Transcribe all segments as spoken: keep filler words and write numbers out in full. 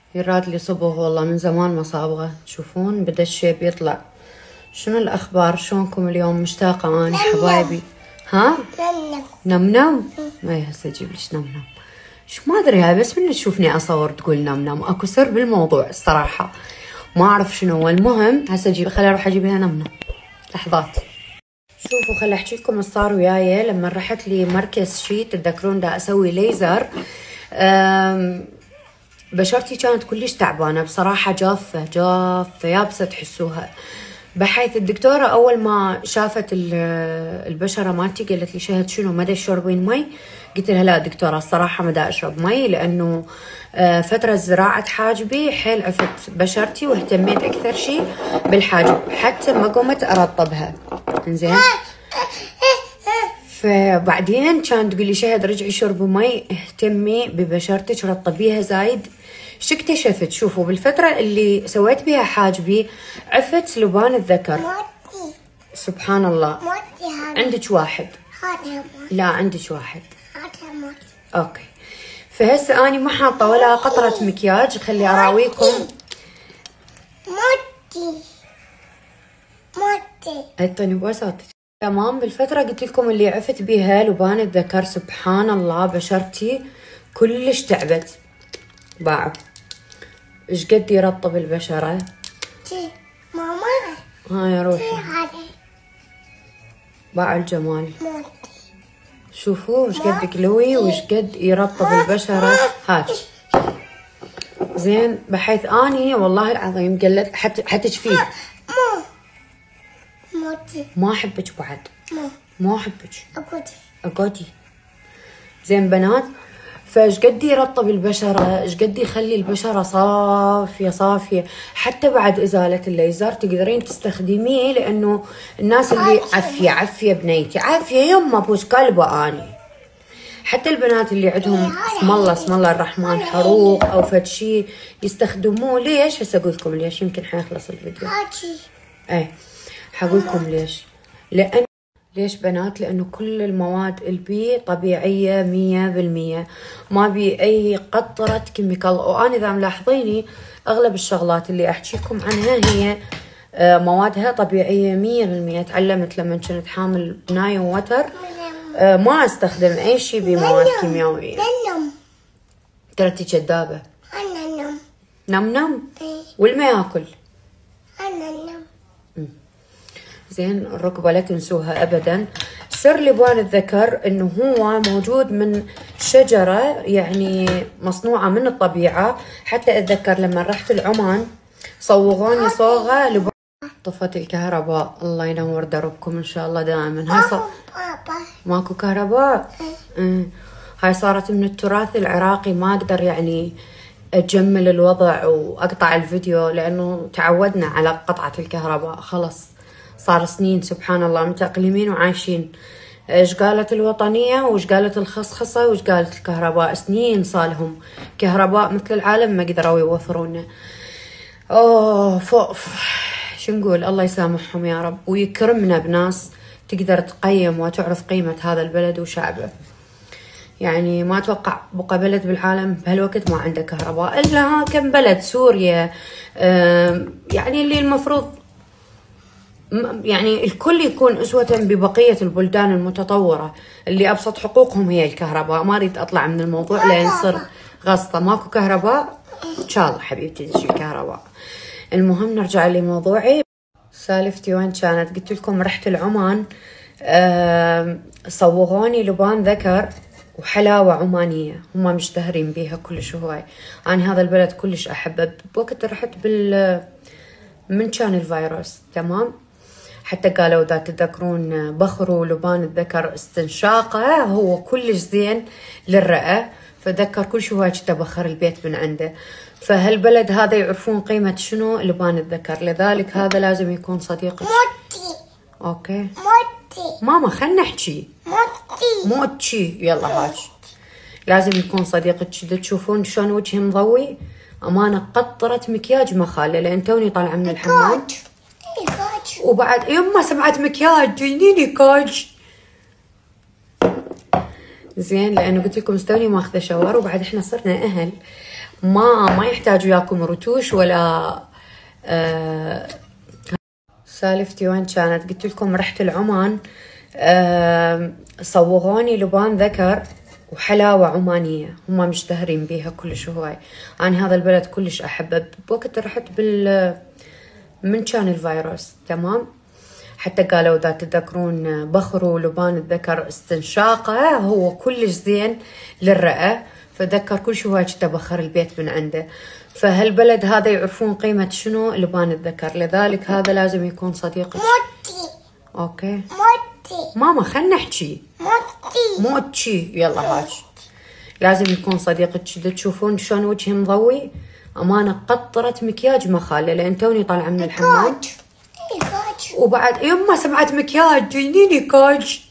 يراد لي صبغ والله من زمان ما صابغه. تشوفون بدا الشيب يطلع. شنو الاخبار؟ شلونكم اليوم؟ مشتاقه اني حبايبي. ها نم نم اي هسه اجيب لك نم نم. شو ما ادري هاي بس من تشوفني اصور تقول نم نم. اكو سر بالموضوع الصراحه ما اعرف شنو هو. المهم هسه اجيب خليني اروح اجيب لها نم نم. لحظات. شوفوا خل احكي لكم ايش صار وياي لما رحت لي مركز شيت. تتذكرون دا اسوي ليزر. بشرتي كانت كلش تعبانه بصراحه، جافه جافه يابسه تحسوها، بحيث الدكتوره اول ما شافت البشره مالتي قالت لي شهد شنو ما دا تشربين مي؟ قلت لها لا دكتوره الصراحه ما دا اشرب مي، لانه فتره زراعه حاجبي حيل عفت بشرتي واهتميت اكثر شيء بالحاجب حتى ما قمت ارطبها. انزين فبعدين كانت تقول لي شهد رجعي شربي مي، اهتمي ببشرتك رطبيها زايد. شو اكتشفت؟ شوفوا بالفترة اللي سويت بها حاجبي عفت لبان الذكر. موتي. سبحان الله. موتي هذا. عندك واحد. هذا لا عندك واحد. هذا موتي. اوكي. فهسه اني ما حاطه ولا قطرة مكياج. خلي اراويكم. موتي. موتي. اعطيني بوساتك. تمام. بالفترة قلت لكم اللي عفت بها لبان الذكر سبحان الله بشرتي كلش تعبت. باعوا ايش قد يرطب البشرة. ماما هاي روحي باع الجمال. شوفوا ايش قد قلوي وايش قد يرطب البشرة. هاي زين بحيث اني والله العظيم قلت حتى حتى فيه ما احبك بعد ما احبك اقعدي اقعدي. زين بنات فايش قد يرطب البشره، ايش قد يخلي البشره صافيه صافيه. حتى بعد ازاله الليزر تقدرين تستخدميه، لانه الناس اللي عافيه عافيه بنيتي عافيه يما بوش كلبه اني. حتى البنات اللي عندهم اسم الله اسم الله الرحمن حروق او فد شيء يستخدموه. ليش؟ هسه اقول لكم ليش، يمكن حيخلص الفيديو. اي حقول لكم ليش. لان ليش بنات؟ لانه كل المواد البي طبيعيه مية بالمية، ما بي اي قطره كيميكال. وانا اذا ملاحظيني اغلب الشغلات اللي احكي لكم عنها هي موادها طبيعيه مية بالمية. تعلمت لما كنت حامل بناي ووتر ما استخدم اي شيء بمواد كيميائيه. ترى كذابه. نم نم والما ياكل. زين الركبه لا تنسوها ابدا. سر لبان الذكر انه هو موجود من شجره يعني مصنوعه من الطبيعه. حتى اتذكر لما رحت العمان صوغوني صوغه لبان. طفت الكهرباء الله ينور دربكم ان شاء الله دائما. هاي صار ماكو كهرباء. اه. هاي صارت من التراث العراقي. ما اقدر يعني اجمل الوضع واقطع الفيديو لانه تعودنا على قطعه الكهرباء. خلص صار سنين سبحان الله متأقلمين وعايشين. ايش قالت الوطنية وايش قالت الخصخصة وايش قالت الكهرباء. سنين صالهم كهرباء مثل العالم ما قدروا يوفرونا. اوه فوف شو نقول. الله يسامحهم يا رب ويكرمنا بناس تقدر تقيم وتعرف قيمة هذا البلد وشعبه. يعني ما اتوقع بقى بلد بالعالم بهالوقت ما عنده كهرباء الا كم بلد. سوريا يعني اللي المفروض يعني الكل يكون أسوة ببقية البلدان المتطورة اللي أبسط حقوقهم هي الكهرباء. ما أريد أطلع من الموضوع لين يصير غصة. ماكو كهرباء إن شاء الله حبيبتي تجي الكهرباء. المهم نرجع لموضوعي. سالفتي وين كانت؟ قلت لكم رحت العمان. أه صوغوني لبان ذكر وحلاوة عمانية هم مشتهرين بيها كلش هواي. أنا هذا البلد كلش أحبه. بوقت رحت بال من كان الفيروس تمام. حتى قالوا إذا تتذكرون بخروا لبان الذكر استنشاقه هو كلش زين للرئة. فذكر كل شو هاي بخر البيت من عنده. فهالبلد هذا يعرفون قيمة شنو لبان الذكر. لذلك هذا لازم يكون صديقك. موتي. اوكي موتي. ماما خلنا نحكي. موتي موتي يلا هاج. لازم يكون صديقك. كذا تشوفون شلون وجهي مضوي. امانه قطره مكياج ما خاله لان توني طالعه من الحمام. وبعد يما سمعت مكياج جاينيني كاج. زين لانه قلت لكم استوني ماخذه شاور وبعد احنا صرنا اهل ما ما يحتاج وياكم رتوش ولا آه. سالفتي وين كانت؟ قلت لكم رحت العمان، آه صوغوني لبان ذكر وحلاوة عمانية، هم مشتهرين بيها كلش هواي. أنا هذا البلد كلش أحبه. بوقت رحت بال من كان الفيروس تمام، حتى قالوا إذا تتذكرون بخروا لبان الذكر استنشاقه هو كلش زين للرئة، فذكر كل شو هواي كنت بخر البيت من عنده. فهالبلد هذا يعرفون قيمة شنو لبان الذكر، لذلك هذا لازم يكون صديقك. موتي. اوكي موتي. ماما خلنا نحكي. موتي. موتشي يلا هاج. لازم يكون صديقك. تشوفون شلون وجهي مضوي؟ امانه قطره مكياج ما خاله، لان توني طالعه من الحمام. وبعد يما سمعت مكياج جاينيني كاج.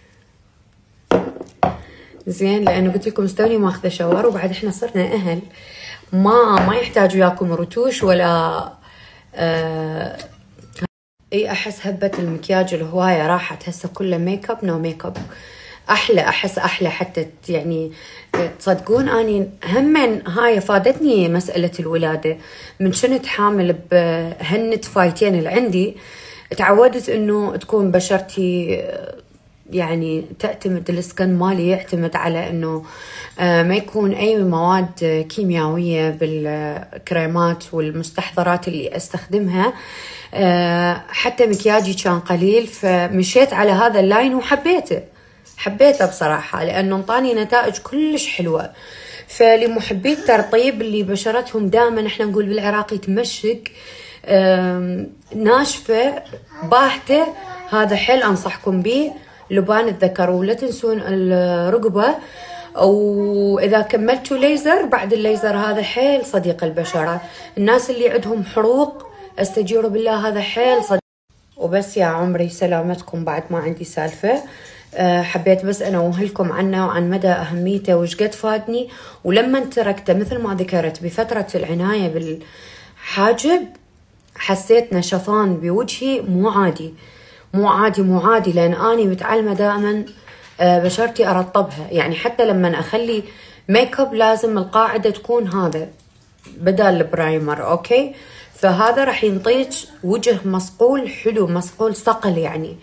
زين، لانه قلت لكم استوني ماخذه شاور، وبعد احنا صرنا اهل ما ما يحتاج وياكم رتوش ولا آه. اي احس هبه المكياج الهوايه راحت هسه كله ميك اب نو ميك اب. احلى، احس احلى حتى يعني تصدقون اني هم هاي فادتني مساله الولاده. من كنت حامل بهنة فايتين اللي عندي تعودت انه تكون بشرتي يعني تعتمد، السكن مالي يعتمد على انه ما يكون اي مواد كيميائيه بالكريمات والمستحضرات اللي استخدمها. حتى مكياجي كان قليل، فمشيت على هذا اللاين وحبيته حبيته بصراحه، لانه انطاني نتائج كلش حلوه. فلمحبي الترطيب اللي بشرتهم دائما احنا نقول بالعراقي تمشق ناشفه باهته، هذا حيل انصحكم به لبان الذكر. ولا تنسون الرقبه، واذا كملتوا ليزر بعد الليزر هذا حيل صديق البشره. الناس اللي عندهم حروق استجيروا بالله هذا حيل صديق. وبس يا عمري سلامتكم، بعد ما عندي سالفه حبيت بس انا اوهلكم عنه وعن مدى اهميته وش قد فادني. ولما تركته مثل ما ذكرت بفتره العنايه بالحاجب حسيت نشفان بوجهي مو عادي مو عادي مو عادي، لان اني متعلمه دائما بشرتي ارطبها. يعني حتى لما اخلي ميك اب لازم القاعده تكون هذا بدل البرايمر. اوكي، فهذا راح ينطيك وجه مصقول حلو، مصقول صقل يعني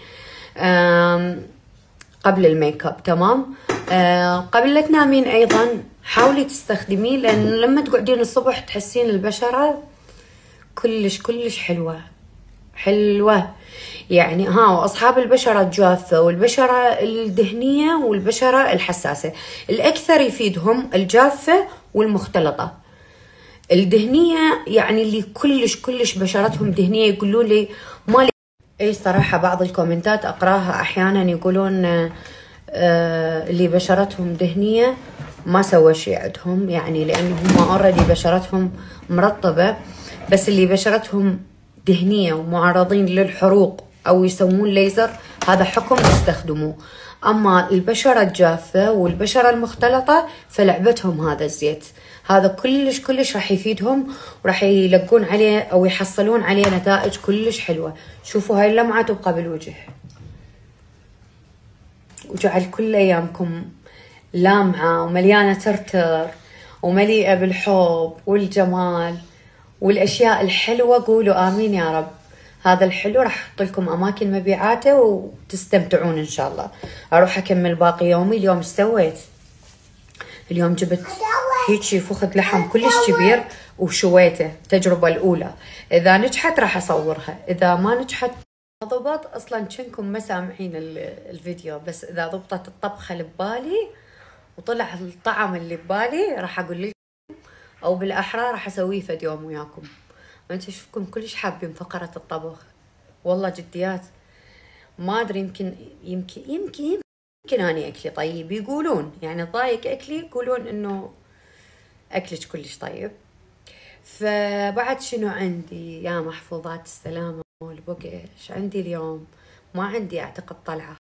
قبل الميك اب. تمام. آه قبل لا تنامين ايضا حاولي تستخدميه، لان لما تقعدين الصبح تحسين البشره كلش كلش حلوه حلوه يعني. ها، واصحاب البشره الجافه والبشره الدهنيه والبشره الحساسه الاكثر يفيدهم الجافه والمختلطه. الدهنيه يعني اللي كلش كلش بشرتهم دهنيه يقولون لي ما. اي صراحة بعض الكومنتات اقراها احيانا يقولون آه اللي بشرتهم دهنية ما سوى شيء عندهم، يعني لانه هم اوريدي بشرتهم مرطبة. بس اللي بشرتهم دهنية ومعرضين للحروق او يسوون ليزر هذا حكم تستخدموه. اما البشرة الجافة والبشرة المختلطة فلعبتهم هذا الزيت، هذا كلش كلش راح يفيدهم وراح يلقون عليه او يحصلون عليه نتائج كلش حلوه. شوفوا هاي اللمعه تبقى بالوجه، وجعل كل ايامكم لامعه ومليانه ترتر ومليئه بالحب والجمال والاشياء الحلوه. قولوا امين يا رب. هذا الحلو راح احط لكم اماكن مبيعاته وتستمتعون ان شاء الله. اروح اكمل باقي يومي. اليوم ايش سويت؟ اليوم جبت هيجي فخذ لحم كلش كبير وشويته التجربة الأولى. إذا نجحت راح أصورها، إذا ما نجحت ضبط. أصلا كنكم ما سامعين الفيديو، بس إذا ضبطت الطبخة اللي ببالي وطلع الطعم اللي ببالي راح أقول لكم، أو بالأحرى راح أسويه فد يوم وياكم. وأنت أشوفكم كلش حابين فقرة الطبخ، والله جديات. ما أدري، يمكن يمكن يمكن يمكن أنا أكلي طيب، يقولون يعني ضايق أكلي، يقولون إنه أكلش كلش طيب. فبعد شنو عندي يا محفوظات السلامة والبقش؟ عندي اليوم ما عندي أعتقد طلعة،